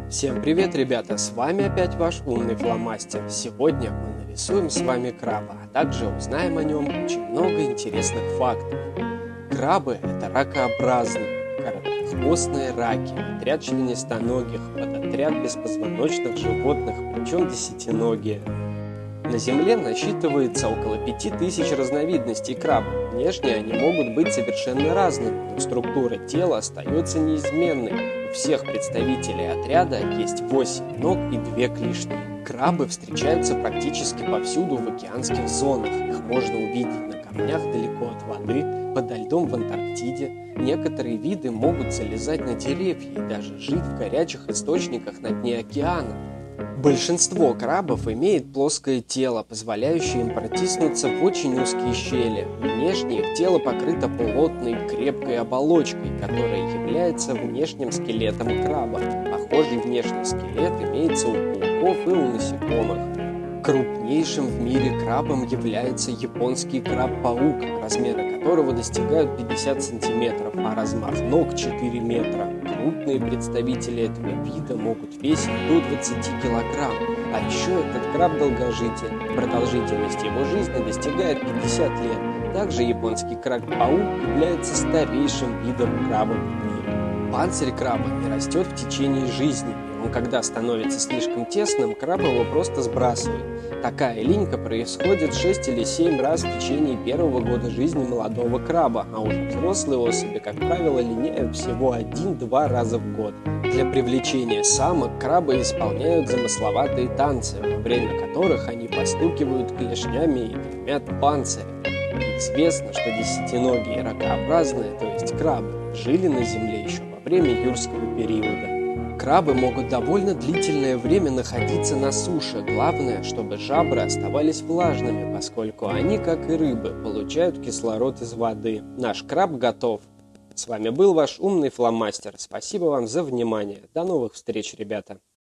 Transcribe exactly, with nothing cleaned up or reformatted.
Всем привет, ребята! С вами опять ваш умный фломастер. Сегодня мы нарисуем с вами краба, а также узнаем о нем очень много интересных фактов. Крабы – это ракообразные, короткохвостные раки, отряд членистоногих, подотряд беспозвоночных животных, причем десятиногие. На Земле насчитывается около пяти тысяч разновидностей крабов. Внешне они могут быть совершенно разными, но структура тела остается неизменной. У всех представителей отряда есть восемь ног и две клешни. Крабы встречаются практически повсюду в океанских зонах. Их можно увидеть на камнях далеко от воды, подо льдом в Антарктиде. Некоторые виды могут залезать на деревья и даже жить в горячих источниках на дне океана. Большинство крабов имеет плоское тело, позволяющее им протиснуться в очень узкие щели. Внешне их тело покрыто плотной, крепкой оболочкой, которая является внешним скелетом краба. Похожий внешний скелет имеется у пауков и у насекомых. Крупнейшим в мире крабом является японский краб-паук, размеры которого достигают пятьдесят сантиметров, а размах ног четыре метра. Крупные представители этого вида могут весить до двадцати килограмм. А еще этот краб долгожитель. Продолжительность его жизни достигает пятьдесят лет. Также японский краб-паук является старейшим видом крабов в мире. Панцирь краба не растет в течение жизни. Он, когда становится слишком тесным, краб его просто сбрасывает. Такая линька происходит шесть или семь раз в течение первого года жизни молодого краба, а уже взрослые особи, как правило, линяют всего один-два раза в год. Для привлечения самок крабы исполняют замысловатые танцы, во время которых они постукивают клешнями и гремят панцирем. Известно, что десятиногие ракообразные, то есть крабы, жили на Земле еще во время юрского периода. Крабы могут довольно длительное время находиться на суше. Главное, чтобы жабры оставались влажными, поскольку они, как и рыбы, получают кислород из воды. Наш краб готов. С вами был ваш умный фломастер. Спасибо вам за внимание. До новых встреч, ребята.